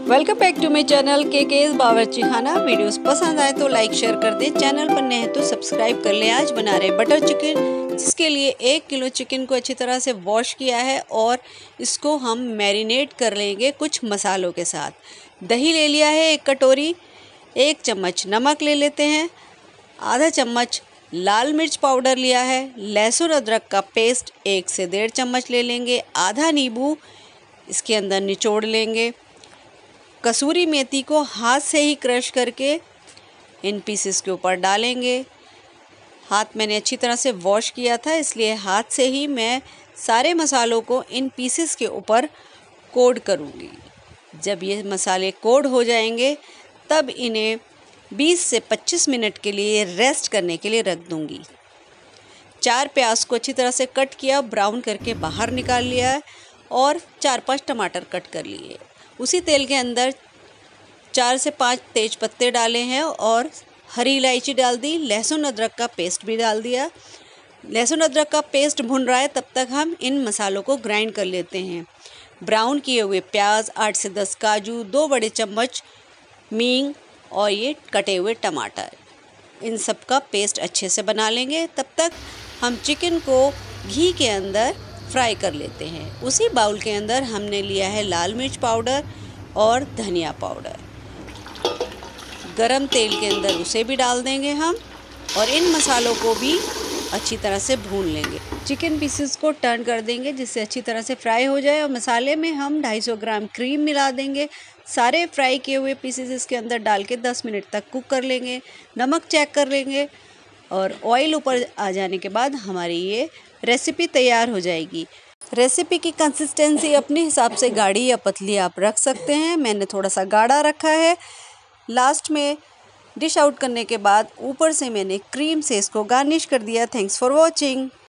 Welcome back to my channel के बावर्ची खाना। वीडियोस पसंद आए तो लाइक शेयर कर दें, चैनल पर नए हैं तो सब्सक्राइब कर लें। आज बना रहे बटर चिकन, जिसके लिए 1 किलो चिकन को अच्छी तरह से वॉश किया है और इसको हम मैरिनेट कर लेंगे कुछ मसालों के साथ। दही ले लिया है 1 कटोरी, 1 चम्मच नमक ले लेते हैं, आधा चम्मच लाल मिर्च पाउडर लिया है, लहसुन अदरक का पेस्ट 1 से 1.5 चम्मच ले लेंगे, आधा नींबू इसके अंदर निचोड़ लेंगे। कसूरी मेथी को हाथ से ही क्रश करके इन पीसेस के ऊपर डालेंगे। हाथ मैंने अच्छी तरह से वॉश किया था, इसलिए हाथ से ही मैं सारे मसालों को इन पीसेस के ऊपर कोड करूँगी। जब ये मसाले कोड हो जाएंगे तब इन्हें 20 से 25 मिनट के लिए रेस्ट करने के लिए रख दूँगी। 4 प्याज को अच्छी तरह से कट किया, ब्राउन करके बाहर निकाल लिया है और 4-5 टमाटर कट कर लिए। उसी तेल के अंदर 4 से 5 तेज पत्ते डाले हैं और हरी इलायची डाल दी, लहसुन अदरक का पेस्ट भी डाल दिया। लहसुन अदरक का पेस्ट भुन रहा है तब तक हम इन मसालों को ग्राइंड कर लेते हैं। ब्राउन किए हुए प्याज, 8 से 10 काजू, 2 बड़े चम्मच हींग और ये कटे हुए टमाटर, इन सब का पेस्ट अच्छे से बना लेंगे। तब तक हम चिकन को घी के अंदर फ्राई कर लेते हैं। उसी बाउल के अंदर हमने लिया है लाल मिर्च पाउडर और धनिया पाउडर। गरम तेल के अंदर उसे भी डाल देंगे हम और इन मसालों को भी अच्छी तरह से भून लेंगे। चिकन पीसेस को टर्न कर देंगे जिससे अच्छी तरह से फ्राई हो जाए और मसाले में हम 250 ग्राम क्रीम मिला देंगे। सारे फ्राई किए हुए पीसेस इसके अंदर डाल के 10 मिनट तक कुक कर लेंगे। नमक चेक कर लेंगे और ऑयल ऊपर आ जाने के बाद हमारी ये रेसिपी तैयार हो जाएगी। रेसिपी की कंसिस्टेंसी अपने हिसाब से गाढ़ी या पतली आप रख सकते हैं। मैंने थोड़ा सा गाढ़ा रखा है। लास्ट में डिश आउट करने के बाद ऊपर से मैंने क्रीम से इसको गार्निश कर दिया। Thanks for watching.